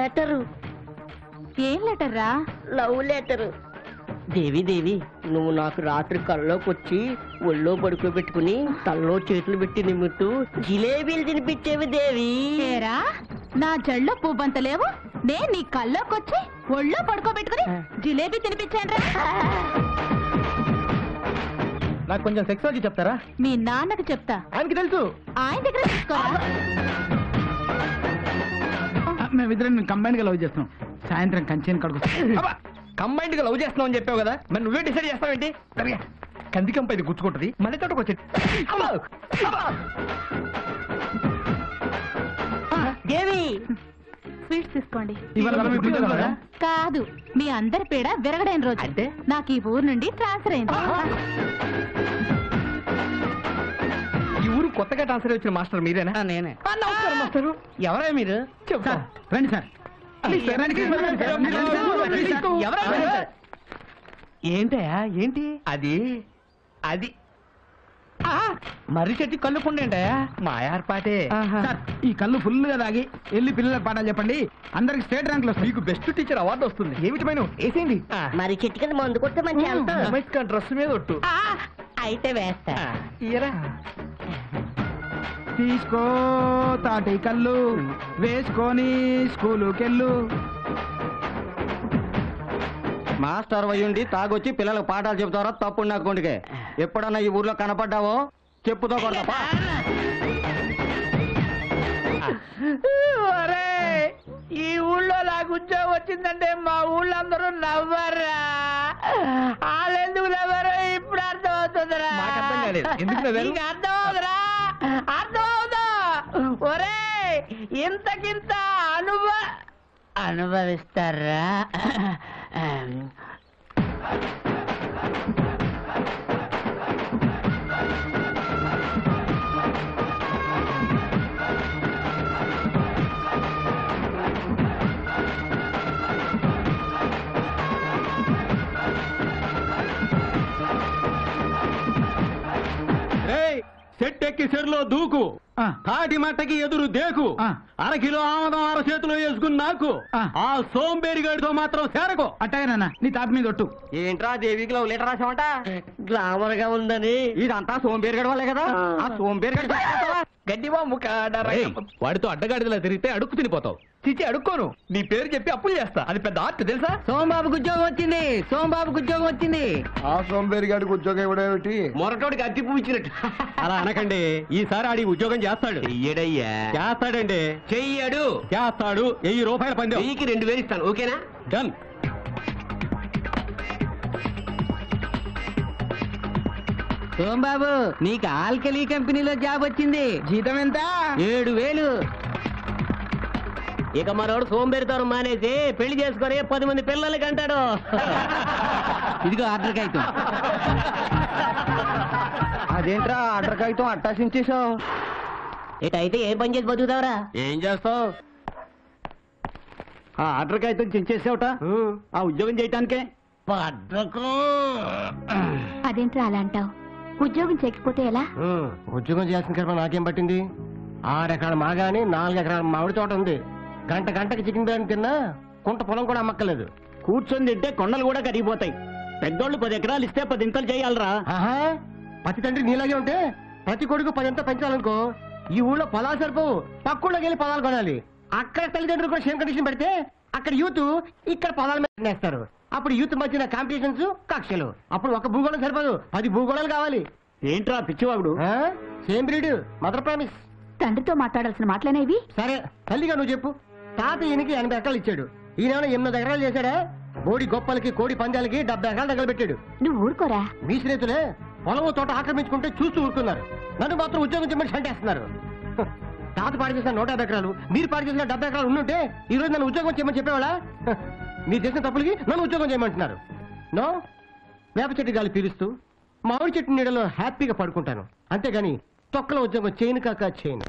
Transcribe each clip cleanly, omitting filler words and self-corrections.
Letter. ఏం letter రా? Love letter. దేవి దేవి, నువ్వు నాకు రాత్రి కల్లోకి వచ్చి ఒళ్ళో పడుకోబెట్టుకుని తల్లో చేతులు పెట్టి నిమ్ముతూ జిలేబీలు తినిపించేవి దేవి. ఏరా, నా జల్లో పువ్వంత లేవు, నేను నీ కల్లోకొచ్చి ఒళ్ళో పడుకోబెట్టుకుని జిలేబీ తినిపించాను రా. నాకు కొంచెం సెక్సాలజీ చెప్తారా? మీ నాన్నకి చెప్తా. ఆయనకి తెలుసు. ఆయన దగ్గర తీసుకోరా. మేమిద్దరం కంబైన్ గా లవ్ చేస్తున్నాం. సాయంత్రం కంచెని కడుగు. కంబైండ్ గా లవ్ చేస్తున్నావు అని చెప్పావు కదా, మరి నువ్వే డిసైడ్ చేస్తావేంటి? సరిగా కందికంప ఇది గుచ్చుకుంటది, మళ్ళీ తోటకు వచ్చేది. దేవి, స్వీట్స్ తీసుకోండి. ఇవాళ కాదు, మీ అందరి పేడ విరగడైన రోజు. అంటే నాకు ఈ ఊరు నుండి ట్రాన్స్ఫర్ అయింది. ఈ ఊరు కొత్తగా ట్రాన్స్ఫర్ వచ్చిన మాస్టర్ మీరేనా? నేనే. నమస్కారం మాస్టర్. ఎవరా మీరు? చెప్తా. రండి సార్. ఏంటయా ఏంటి అది? అది మర్రి చెట్టు కళ్ళు పుండేంటయా? మా ఏర్పాటే. ఈ కళ్ళు ఫుల్ గా తాగి వెళ్ళి పిల్లలకు పాఠాలు చెప్పండి, అందరికి స్టేట్ ర్యాంక్ లో మీకు బెస్ట్ టీచర్ అవార్డు వస్తుంది. ఏమిటి మైను వేసేయండి. మరి చెట్టు కింద మందు కొడితే మంచి డ్రెస్ మీద ఒట్టు అయితే వేస్తా. తీసుకో తాటి కళ్ళు వేసుకొని స్కూలుకెళ్ళు. మాస్టర్ వయ్యుండి తాగొచ్చి పిల్లలకు పాఠాలు చెబుతారో తప్పుడు నా కొండికే. ఎప్పుడన్నా ఈ ఊర్లో కనపడ్డావో చెప్పుతో కొడతా. ఈ ఊళ్ళో నాకు ఉద్యోగం వచ్చిందంటే మా ఊళ్ళో అందరూ నవ్వరా. వాళ్ళెందుకు నవ్వరు ఇప్పుడు అర్థం అవుతుందిరా. అర్థం అవుతురా, అర్థం అవుతా. ఒరే, ఇంతకింత అనుభవిస్తారా? సెట్ ఎక్కి చెరులో దూకు, తాటి మట్టకి ఎదురు దేకు, అరకిలో ఆమదం అర చేతిలో వేసుకుని నాకు ఆ సోంబేరిగాడితో మాత్రం చేరకు. అట్టగానన్నా నీ తాపి మీద ఒట్టు. ఏంట్రా దేవికి లవ్ లెటర్ రాసామంట? గ్లామర్ గా ఉందని. ఇదంతా సోంబేరిగాడి వల్లే కదా. ఆ సోంబేరిగాడి గడ్డిబాము వాడితో అడ్డగాడిదలా తిరిగితే అడుక్కు తినిపోతావు. చిచి అడుక్కోను, నీ పేరు చెప్పి అప్పులు చేస్తా. అది పెద్ద ఆర్ట్ తెలుసా? సోంబాబుకి ఉద్యోగం వచ్చింది, సోంబాబుకి ఉద్యోగం వచ్చింది. ఆ సోంబేరిగాడికి ఉద్యోగం ఇవ్వడేమిటి? మొరటోడికి అట్టి పువ్వు ఇచ్చినట్టు. అలా అనకండి, ఈసారి ఆడి ఉద్యోగం చేస్తాడు. చెయ్యడయ్యా. చేస్తాడండి. చెయ్యడు. చేస్తాడు. 1000 రూపాయల పందెం. 1000కి 2000 ఇస్తాను. ఓకేనా? డన్. సోంబాబు, నీకు ఆల్కలీ కంపెనీలో జాబ్ వచ్చింది. జీతం ఎంత? 7000. ఇక మనోడు సోంబేరితనం మానేసి పెళ్లి చేసుకొని 10 మంది పిల్లలకి అంటాడు. ఇదిగో ఆర్డర్ కాగితం. అదేంట్రా ఆర్డర్ కాగితం అట్టాసించేసావు? ఇటైతే ఏ పని చేసి బతుకుతావరా? ఏం చేస్తావు? ఆ ఆర్డర్ కాగితం చించేసావుట ఆ ఉద్యోగం చేయటానికే. అదేంట్రా అలా అంటావు? ఉద్యోగం చేయకపోతే ఎలా? ఉద్యోగం చేసిన కర్మ నాకేం పట్టింది? 6 ఎకరాల మాగాని 4 ఎకరాల మామిడి తోట ఉంది. గంటకి చికెన్ బిర్యానీ తిన్నా కుంట పొలం కూడా అమ్మక్కలేదు. కూర్చొని తింటే కొండలు కూడా కరిగిపోతాయి. పెద్దోళ్ళు 10 ఎకరాలు ఇస్తే 10 ఇంతలు చేయాలరా. ప్రతి తండ్రి నీలాగే ఉంటే ప్రతి కొడుకు 10 ఇంత పెంచాలనుకో, ఈ ఊళ్ళో పొలాలు సరిపోవు. పక్కూళ్ళకి వెళ్ళి పొలాలు కొనాలి. అక్కడ తల్లిదండ్రులు కూడా సేమ్ కండిషన్ పెడితే అక్కడ యూత్ ఇక్కడ పొలాల మీద నేస్తారు. అప్పుడు యూత్ మధ్యన కాంపిటీషన్స్, కక్షలు. అప్పుడు ఒక భూగోళం సరిపోదు, 10 భూగోళాలు కావాలి. ఏంట్రా పిచ్చివాగుడు? Same breed, mother promise. తండ్రితో మాట్లాడాల్సిన మాటలేనేవి? సరే తల్లిగా నువ్వు చెప్పు. తాత ఈయనకి 80 ఎకరాలు ఇచ్చాడు, ఈయన 8 ఎకరాలు చేశాడా? బోడి గొప్పలకి కోడి పందాలకి 70 ఎకరాలు తగలబెట్టాడు. నువ్వు ఊరుకోరా. మీ స్నేహితులే పొలము తోట ఆక్రమించుకుంటే చూస్తూ ఊరుకున్నారు. నన్ను మాత్రం ఉద్యోగం చేయమని సంటేస్తున్నారు. తాత పాడు చేసిన 150 ఎకరాలు, మీరు పాడు చేసిన 70 ఎకరాలు ఉండుంటే ఈ రోజు నన్ను ఉద్యోగం చేయమని చెప్పేవాళ్ళ? మీరు చేసిన తప్పులకి నన్ను ఉద్యోగం చేయమంటున్నారు. నో, వేప చెట్టు గాలి పీలుస్తూ మామిడి చెట్టు నీడలో హ్యాపీగా పడుకుంటాను, అంతేగాని తొక్కలో ఉద్యోగం చేయను కాక చేయను.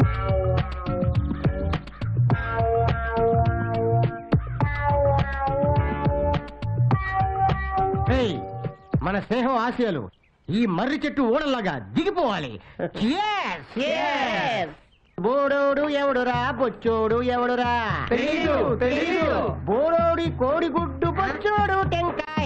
మన స్నేహం ఆశయాలు ఈ మర్రి చెట్టు ఓడల్లాగా దిగిపోవాలి. బోడోడు ఎవడురా బొచ్చోడు ఎవడురా బోడోడి కోడిగుడ్డు బొచ్చోడు టెంకాయ.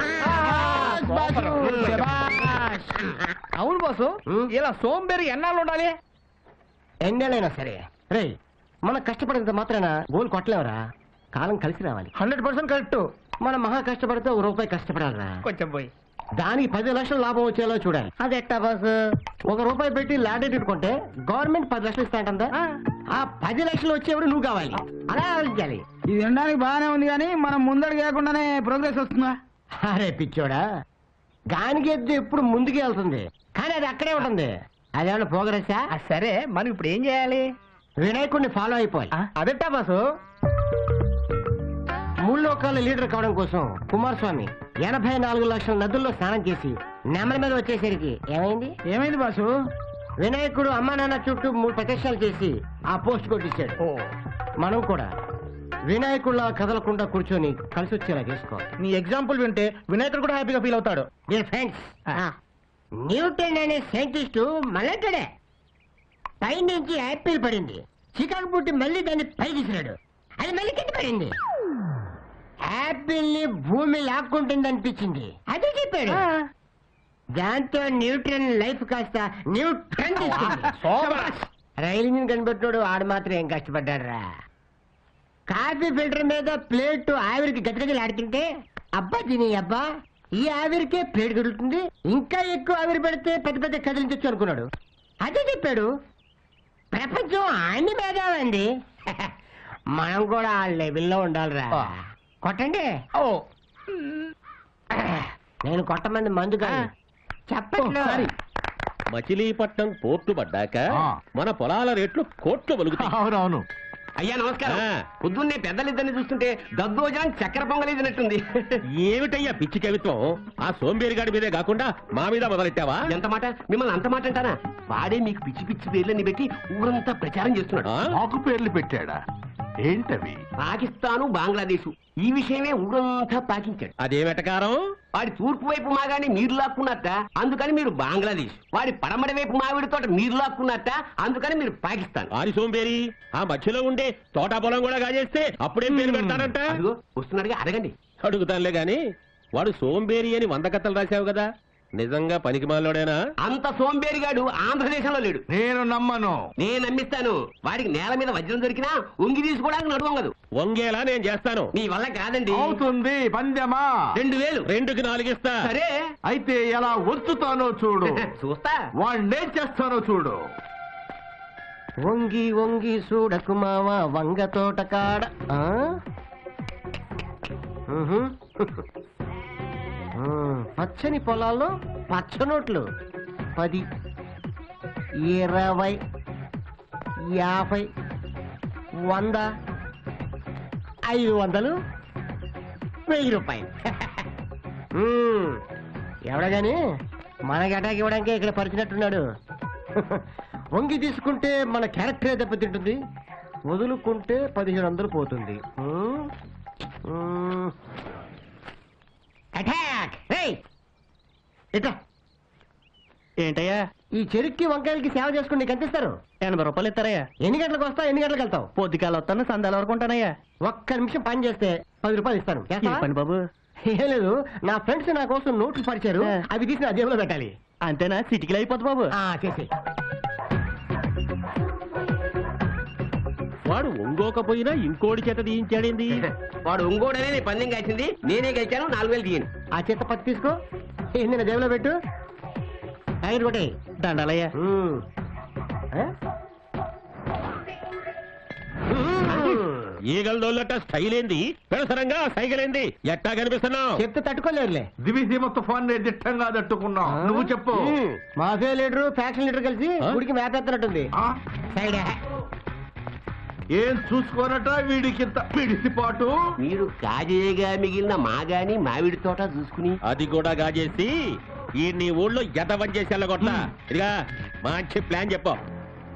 అవును బాసు, ఇలా సోంబేరి ఎన్నాళ్ళు ఉండాలి? ఎన్నెలైనా సరే రే, మనం కష్టపడినంత మాత్రాన గోల్ కొట్టలేవరా. కాలం కలిసి రావాలి. 100% కరెక్ట్. మనం మహా కష్టపడితే ₹1 కష్టపడాలరా. కొంచెం పోయి దానికి 10 లక్షలు లాభం వచ్చేలా చూడాలి. అది ఎట్టా బాసు? ₹1 పెట్టి ల్యాండ్ పెట్టుకుంటే గవర్నమెంట్ 10 లక్షలు ఇస్తాంట. ఆ 10 లక్షలు వచ్చేవాడు నువ్వు కావాలి. అలా ఆలోచించాలి. ఇది వినడానికి బాగానే ఉంది కానీ మనం ముందడు కాకుండానే ప్రోగ్రెస్ వస్తుందా? అరే పిచ్చోడా, గానికి ఎద్దు ఎప్పుడు ముందుకే వెళ్తుంది కానీ అది అక్కడే ఉంటుంది. అదేమన్నా ప్రోగ్రెసా? సరే, మనం ఇప్పుడు ఏం చేయాలి? వినాయకుడిని ఫాలో అయిపోవాలి. అదెట్టా బాసు? 3 లోకాల లీడర్ కావడం కోసం కుమారస్వామి 84 లక్షల నదుల్లో స్నానం చేసి నెమల మీద వచ్చేసరికి ఏమైంది బాసు? వినాయకుడు అమ్మా నాన్న చుట్టూ 3 ప్రదక్షిణాలు చేసి ఆ పోస్ట్ కొట్టించాడు. మనం కూడా వినాయకుడిలా కదలకుండా కూర్చొని కలిసి వచ్చేలా చేసుకోవాలి. నీ ఎగ్జాంపుల్ వింటే వినాయకుడు కూడా హ్యాపీగా ఫీల్ అవుతాడు. డియర్ ఫ్రెండ్స్, న్యూటన్ అనే సైంటిస్టు మళ్ళంటాడే పైనుంచి యాపిల్ పడింది, చికాకు పుట్టి మళ్ళీ దాన్ని పైకిసిరాడు, అది మళ్ళీ కింద పడింది. యాపిల్ ని భూమి లాక్కుంటుంది అనిపించింది, అదే చెప్పాడు. దాంతో న్యూటన్ లైఫ్ కాస్త న్యూటన్ రైలు మీద కనిపెట్టాడు. ఆడు మాత్రం ఏం కష్టపడ్డాడు రా. కాఫీ ఫిల్టర్ మీద ప్లేట్ ఆవిరికి గజగజలు ఆడుతుంటే అబ్బా తిని అబ్బా ఈ ఆవిరికే ప్లేట్ గడుతుంది, ఇంకా ఎక్కువ ఆవిరి పెడితే పెద్ద పెద్ద కదిలించొచ్చు అనుకున్నాడు. అదే చెప్పాడు. ప్రపంచం అన్ని భేదాలండి. మనం కూడా ఆ లెవెల్లో ఉండాలిరా. కొట్టండి. నేను కొట్టమంది మందు కాదు, చెప్పండి. మచిలీపట్నం పోర్టు పడ్డాక మన పొలాల రేట్లు కోట్లు వలుగుతాయి. అవునవును. అయ్యా నమస్కారం. పొద్దున్నే పెద్దలిద్దరిని చూస్తుంటే దద్దోజనం చక్కెర పొంగలేదినట్టుంది. ఏమిటయ్యా పిచ్చి కవిత్వం? ఆ సోంబేరిగాడి మీదే కాకుండా మా మీద మొదలెట్టావా? ఎంత మాట, మిమ్మల్ని అంత మాట అంటానా? వాడే మీకు పిచ్చి పిచ్చి పేర్లని పెట్టి ఊరంతా ప్రచారం చేస్తున్నాడు. మాకు పేర్లు పెట్టాడా? ఏంటవి? పాకిస్తాను, బంగ్లాదేశ్ ఈ విషయమే ఊరంతా పాకించాడు. అదేమెటకారం? వాడి తూర్పు వైపు మాగాని మీరు లాక్కున్నట్ట, అందుకని మీరు బంగ్లాదేశ్. వాడి పడమడి వైపు మావిడి తోట మీరు లాక్కున్నట్ట, అందుకని మీరు పాకిస్తాన్. ఆరి సోంబేరి ఆ మధ్యలో ఉండే తోటా పొలం కూడా కాజేస్తే అప్పుడేం పేరు పెడతానంట? అదిగో వస్తున్నాడుగా, అడగండి. అడుగుతానులే గాని వాడు సోంబేరి అని 100 కథలు రాశావు కదా, నిజంగా పనికి మాలోడేనా? అంత సోంబేరిగాడు ఆంధ్రదేశంలో లేడు. నేను నమ్మను. నేను నమ్మిస్తాను. వాడికి నేల మీద వజ్రం దొరికినా ఉంగి తీసుకోవడానికి నడువంగదు. వంగేలా నేను చేస్తాను. నీ వల్ల కాదండి. అవుతుంది. పందెమా? 2000. 2కి 4 ఇస్తా. సరే అయితే ఎలా వచ్చుతానో చూడు. చూస్తా. వాడినేం చేస్తానో చూడు. వంగి వంగి చూడకు మావ వంగ తోట కాడ. పచ్చని పొలాల్లో పచ్చనోట్లు 10, 20, 50, 100, 500, 1000 రూపాయలు. ఎవడగాని మనకి అటాక్ ఇవ్వడానికి ఇక్కడ పరిచినట్టున్నాడు. వంగి తీసుకుంటే మన క్యారెక్టరే దెబ్బతింటుంది, వదులుకుంటే 1500 పోతుంది. అటాక్! ఏంటయ్యా? ఈ చెరుక్కి వంకాయలకి సేవ చేసుకుని నీకు ఎంత ఇస్తారు? 80 రూపాయలు ఇస్తారయ్యా. ఎన్ని గంటలకు వస్తావు, ఎన్ని గంటలకు వెళ్తావు? పొద్దుకాల వస్తాను, సందాల వరకు ఉంటానయ్యా. ఒక్క నిమిషం పని చేస్తే 10 రూపాయలు ఇస్తాను. చేస్తావా? పని బాబు. ఏం లేదు, నా ఫ్రెండ్స్ నా కోసం నోట్లు పరిచారు, అవి తీసి నా జేబులో పెట్టాలి. అంతేనా? సిటీకి అయిపోద్ది బాబు. చేసి వాడు ఒంగోకపోయినా ఇంకోటి చేత తీయించాడేంది? వాడు ఉంగోడనే నేను పందెం కాల్చింది, నేనే గెలిచాను. 4000 తీయండి. ఆ చేత పత్తి తీసుకో, ఏంది నా జేబులో పెట్టు. ఐదు కొట్టే దండాలయ్యా. ఈగలదోళ్ళట స్టైల్ ఏంది, పెడసరంగా సైకిల్ ఏంది, ఎట్టా కనిపిస్తున్నావు? చెప్తే తట్టుకోలేరులే. దివిసీమ తుఫాన్ దిట్టంగా తట్టుకున్నావు. నువ్వు చెప్పు. మాఫియా లీడరు ఫ్యాక్షన్ లీడర్ కలిసి గుడికి మేపెత్తనట్టుంది. సైడ్ ఏం చూసుకోనట వీడికింత పిడిసిపాటు. మీరు కాజేయగా మిగిలిన మాగాని మామిడి తోట చూసుకుని అది కూడా గాజేసి ఈ నీ ఊళ్ళో ఎదవం చేసి వెళ్ళగొట్లా. ఇదిగా మంచి ప్లాన్ చెప్పు.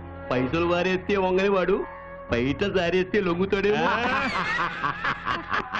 పైసలు వారేస్తే వంగని వాడు బయట సారేస్తే లొంగుతాడే.